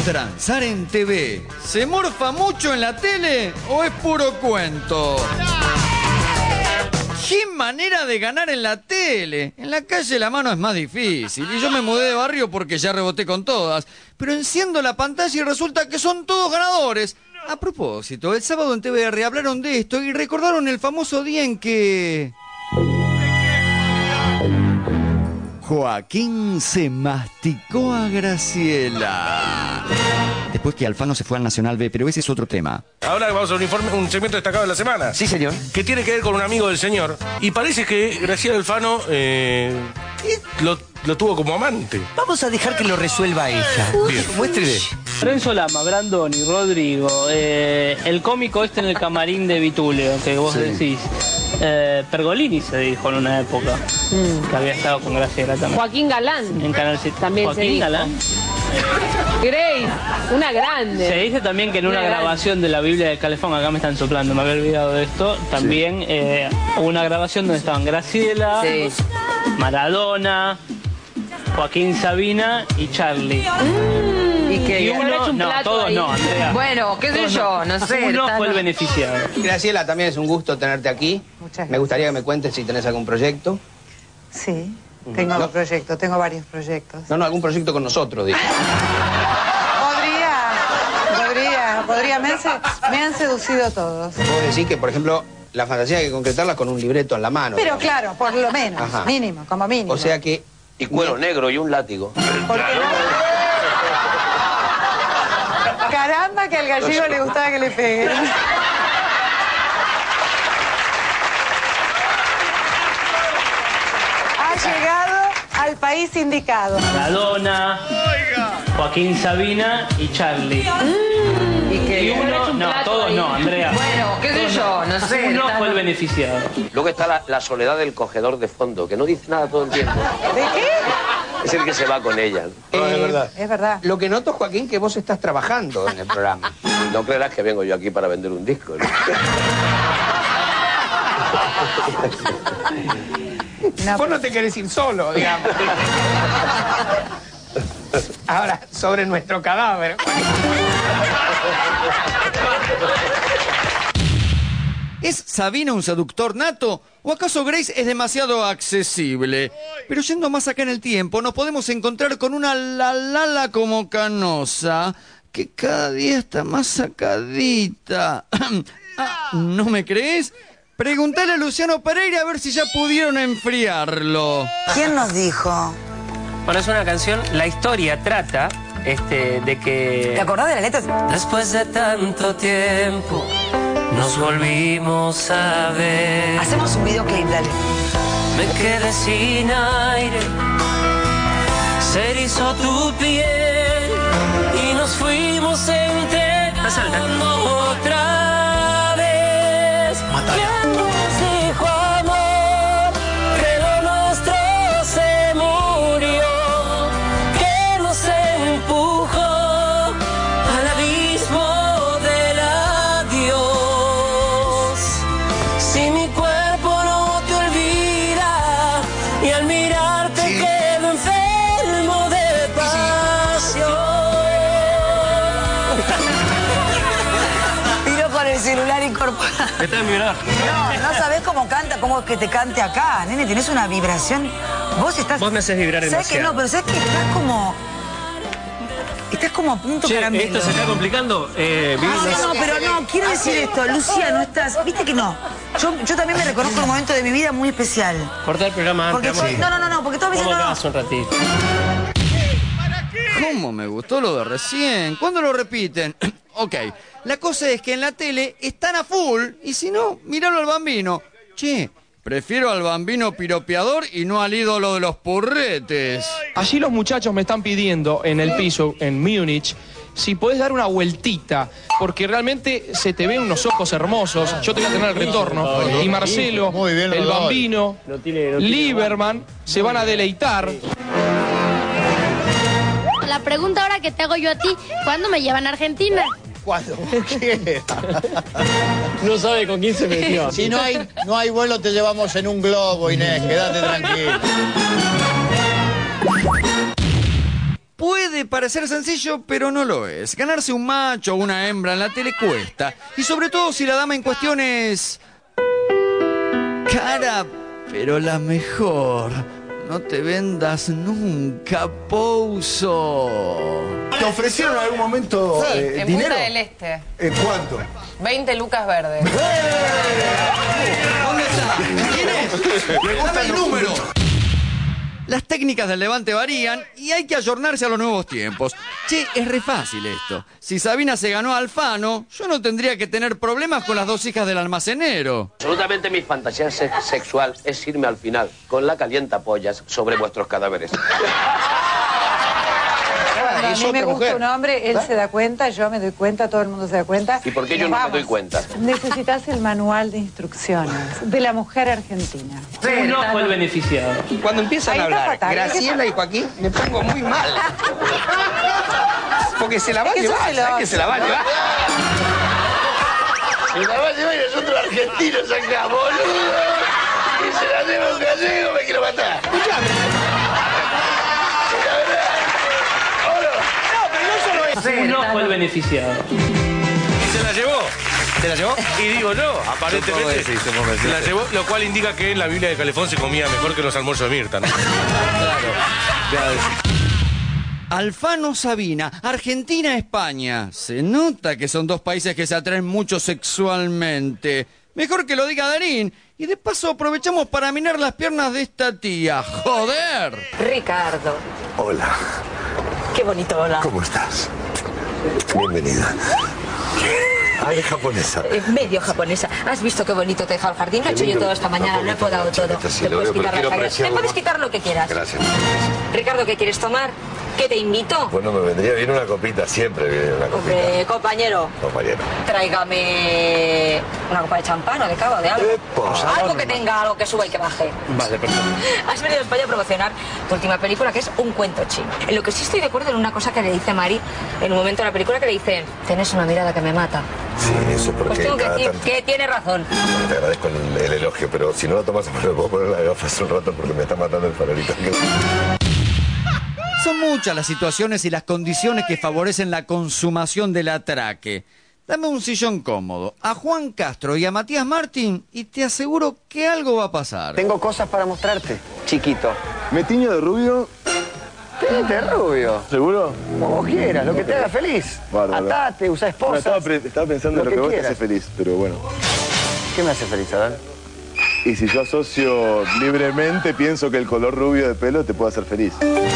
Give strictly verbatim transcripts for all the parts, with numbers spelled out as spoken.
Transar en T V, ¿se morfa mucho en la tele o es puro cuento? ¡Qué manera de ganar en la tele! En la calle la mano es más difícil y yo me mudé de barrio porque ya reboté con todas. Pero enciendo la pantalla y resulta que son todos ganadores. A propósito, el sábado en T V R hablaron de esto y recordaron el famoso día en que... Joaquín se masticó a Graciela. Después que Alfano se fue al Nacional B, pero ese es otro tema. Ahora vamos a un informe, un segmento destacado de la semana. Sí, señor. Que tiene que ver con un amigo del señor. Y parece que Graciela Alfano eh, lo, lo tuvo como amante. Vamos a dejar que lo resuelva ella. Bien. Muéstrele. Renzo Lama, Brandoni, Rodrigo, eh, el cómico este en el camarín de Vitulio, que vos sí. decís. Eh, Pergolini se dijo en una época, mm. que había estado con Graciela también. Joaquín Galán. En Canal siete. También Joaquín se dijo. Galán. Grace, una grande. Se dice también que en una, una grabación de la Biblia de Calefón, acá me están soplando, me había olvidado de esto, también sí. eh, hubo una grabación donde estaban Graciela, sí. Maradona, Joaquín Sabina y Charlie. Mm. ¿Y qué? Y uno, no, todos ahí. No, Andrea. Bueno, qué sé yo, no, no sé. Uno tan... fue el beneficiado. Graciela, también es un gusto tenerte aquí. Muchas gracias. Me gustaría que me cuentes si tenés algún proyecto. Sí, tengo ¿No? un proyecto, tengo varios proyectos. No, no, algún proyecto con nosotros, digo. Podría, podría, podría. Me han, se, me han seducido todos. Vos decís que, por ejemplo, la fantasía hay que concretarla con un libreto en la mano. Pero digamos. claro, por lo menos, Ajá. mínimo, como mínimo. O sea que... Y cuero negro y un látigo. Porque no... Caramba, que al gallego le gustaba que le peguen. Ha llegado al país indicado. Maradona, Joaquín Sabina y Charlie. Mm. ¿Y qué? Y uno, no, todos ahí. No, Andrea. Bueno, qué sé yo, no sé. Uno tan... fue el beneficiado. Luego está la, la soledad del cogedor de fondo, que no dice nada todo el tiempo. ¿De qué? Es el que se va con ella. Eh, No, es verdad. Es verdad. Lo que noto, Joaquín, que vos estás trabajando en el programa. No creerás que vengo yo aquí para vender un disco, ¿no? No, Vos no te querés ir solo, digamos. Ahora, sobre nuestro cadáver. ¿Es Sabina un seductor nato o acaso Grace es demasiado accesible? Pero yendo más acá en el tiempo, nos podemos encontrar con una Lalala como Canosa, que cada día está más sacadita. Ah, ¿no me crees? Preguntale a Luciano Pereira a ver si ya pudieron enfriarlo. ¿Quién nos dijo? Bueno, es una canción, la historia trata este, de que... ¿Te acordás de la letra? Después de tanto tiempo nos volvimos a ver. Hacemos un videoclip, dale. Me quedé sin aire, se erizó tu piel y nos fuimos entregando otra vez. ¿Quién nos dijo amor? Que lo nuestro se murió, que nos empujó al abismo del adiós. Si mi cuerpo no te olvida y al mirarte sí. quedo enfermo de pasión. Tiro con el celular incorporado. Está en vibrar. No, no sabés cómo canta, cómo es que te cante acá, nene, tenés una vibración. Vos estás... Vos me haces vibrar ¿sabés demasiado. que no? Pero sabés que estás como... Estás como a punto Che, caramelo. ¿esto se está complicando? Eh, No, no, no, pero no, quiero decir esto, Luciano, estás... Viste que no. Yo, yo también me reconozco en un momento de mi vida muy especial. Corta el programa Porque antes. yo- no, no, no, no, porque todas veces Vamos no... acá un ratito. ¿Cómo me gustó lo de recién? ¿Cuándo lo repiten? Ok, la cosa es que en la tele están a full y si no, míralo al Bambino. Che, prefiero al Bambino piropeador y no al ídolo de los purretes. Allí los muchachos me están pidiendo en el piso, en Múnich, si podés dar una vueltita, porque realmente se te ven unos ojos hermosos. Yo te voy a tener el retorno. Y Marcelo, el Bambino, Lieberman, se van a deleitar. La pregunta ahora que te hago yo a ti, ¿cuándo me llevan a Argentina? Cuando quiera. No sabe con quién se metió. Si no hay, no hay vuelo, te llevamos en un globo, Inés. Quédate tranquilo. Puede Puede parecer sencillo, pero no lo es. Ganarse un macho o una hembra en la tele cuesta. Y sobre todo si la dama en cuestión es... cara, pero la mejor. No te vendas nunca, Pouso. ¿Te ofrecieron en algún momento Sí, eh, en dinero? Punta del Este. ¿En cuánto? veinte lucas verdes. ¿Dónde está? ¿Quién es? Dame el número. Las técnicas del levante varían y hay que ayornarse a los nuevos tiempos. Che, es re fácil esto. Si Sabina se ganó a Alfano, yo no tendría que tener problemas con las dos hijas del almacenero. Absolutamente mi fantasía se- sexual es irme al final con la calientapollas sobre vuestros cadáveres. Cuando a es mí me otra gusta mujer. un hombre, él se da cuenta, yo me doy cuenta, todo el mundo se da cuenta. ¿Y por qué yo Nos no me doy vamos. cuenta? Necesitas el manual de instrucciones de la mujer argentina. Uno fue el beneficiado. Cuando empiezan Ahí a está hablar fatal. Graciela y Joaquín, me pongo muy mal. Porque se la va a Es que llevar, sos ¿sabes que celoso. se la va a llevar? Se la va a llevar y nosotros argentinos acá, boludo. Y se la lleva un gallego, me quiero matar. Escuchame. La verdad. No, pero no solo eso. Uno fue el beneficiado. Y se la llevó. ¿Se la llevó? Y digo yo, aparentemente que sí, supongo que sí. se la llevó, lo cual indica que en la Biblia de Calefón se comía mejor que los almuerzos de Mirta, ¿no? Alfano, Sabina, Argentina, España. Se nota que son dos países que se atraen mucho sexualmente. Mejor que lo diga Darín. Y de paso aprovechamos para minar las piernas de esta tía. ¡Joder! Ricardo. Hola, Qué bonito, hola. ¿cómo estás? Bienvenida. Ay, japonesa. Eh, medio japonesa. ¿Has visto qué bonito te deja el jardín? Lo he hecho yo todo esta mañana, lo he podado todo. Sí, Te lo puedes veo, pero quitar quiero las cañas. Te apreciarlo puedes más. quitar lo que quieras. Gracias. Ricardo, ¿qué quieres tomar? ¿Qué te invito? Bueno, me vendría bien una copita, siempre viene una copita. Hombre, compañero, Compañero. tráigame una copa de champán o de cava o de algo. Epa. Algo que tenga, algo que suba y que baje. Vale, perfecto. Has venido a España a promocionar tu última película, que es Un cuento chino. En lo que sí estoy de acuerdo en una cosa que le dice Mari en un momento de la película, que le dice: tienes una mirada que me mata. Sí, eso porque Pues tengo que cada decir tanto... que tiene razón. Te agradezco el, el elogio, pero si no lo tomas, me puedo poner las gafas un rato porque me está matando el farolito. Son muchas las situaciones y las condiciones que favorecen la consumación del atraque. Dame un sillón cómodo, a Juan Castro y a Matías Martín y te aseguro que algo va a pasar. Tengo cosas para mostrarte, chiquito. ¿Me tiño de rubio? Tenete rubio. ¿Seguro? Como quieras, lo que te haga feliz. Bárbaro. Atate, usa Bueno, esposas. estaba, pre- estaba pensando en lo que, vos te hace feliz, pero bueno. ¿Qué me hace feliz, Adán? Y si yo asocio libremente, pienso que el color rubio de pelo te puede hacer feliz.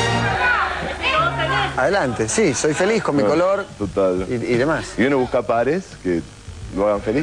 Adelante, sí, soy feliz con mi Bueno, color Total. y, y demás. Y uno busca pares que lo hagan feliz.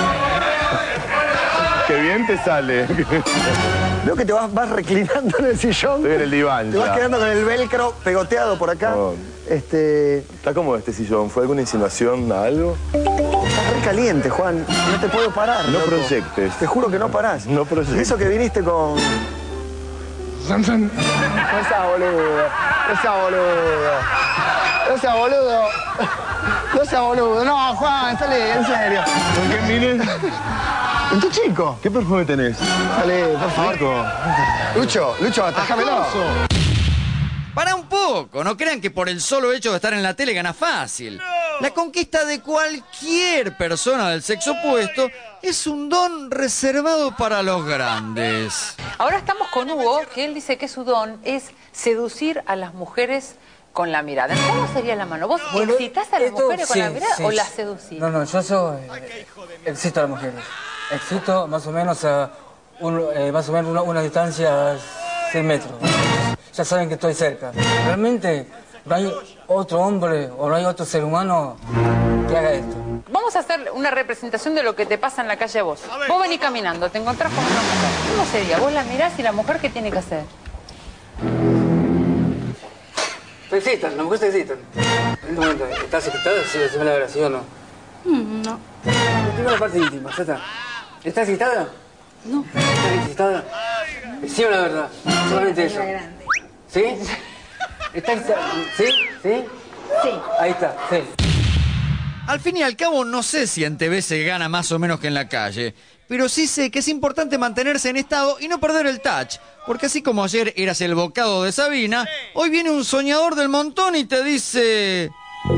Qué bien te sale. Veo que te vas, vas reclinando en el sillón. Estoy en el diván Te vas ya. quedando con el velcro pegoteado por acá. No. Este, Está como este sillón. ¿Fue alguna insinuación a algo? estás re caliente, Juan. No te puedo parar. No loco. proyectes. Te juro que no parás. No proyectes. Eso que viniste con... No seas boludo. No seas boludo. No seas boludo. No seas boludo. No, Juan, salí, en serio. ¿Por qué mires? ¿Es tu chico? ¿Qué perfume tenés? Salí, por favor. Rico. Lucho, Lucho, atájamelo. Para un poco, no crean que por el solo hecho de estar en la tele gana fácil. La conquista de cualquier persona del sexo opuesto es un don reservado para los grandes. Ahora estamos con Hugo, que él dice que su don es seducir a las mujeres con la mirada. ¿Cómo sería la mano? ¿Vos Bueno, excitas a las esto, mujeres con sí, la mirada sí, o las sí. seducís? No, no, yo soy, eh, excito a las mujeres. Excito más o menos a un, eh, más o menos una, una distancia a cien metros. Ya saben que estoy cerca. Realmente no hay otro hombre o no hay otro ser humano que haga esto. Vamos a hacer una representación de lo que te pasa en la calle a vos. Vos venís caminando, te encontrás con una mujer. ¿Cómo sería? Vos la mirás y la mujer, ¿qué tiene que hacer? Se excitan, las mujeres se excitan. En un momento, ¿estás excitada? Sí, decime la verdad, ¿sí o no? No. Dime la parte íntima, ya está. ¿Estás excitada? No. ¿Estás excitada? Decime la verdad, solamente eso. ¿Sí? ¿Estás excitada? ¿Sí? ¿Sí? Sí. Ahí está, sí. Al fin y al cabo, no sé si en T V se gana más o menos que en la calle, pero sí sé que es importante mantenerse en estado y no perder el touch. Porque así como ayer eras el bocado de Sabina, hoy viene un soñador del montón y te dice...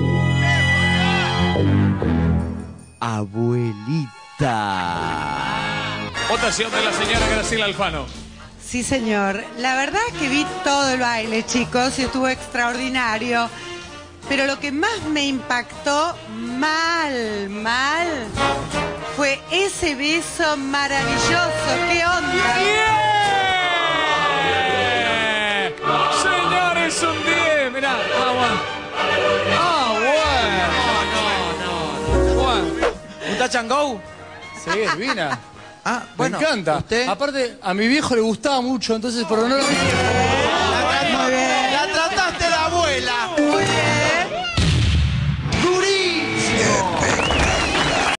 Abuelita. Votación de la señora Graciela Alfano. Sí, señor. La verdad que vi todo el baile, chicos, y estuvo extraordinario. Pero lo que más me impactó, mal, mal, fue ese beso maravilloso. ¿Qué onda? ¡Yeah! Señores, un diez. Mirá, vamos. Ah, bueno. No, no, no. Juan. ¿Un touch and go? Sí, es divina. Ah, bueno. Me encanta. ¿Usted? Aparte, a mi viejo le gustaba mucho, entonces por honor... Muy bien. La trataste de abuela.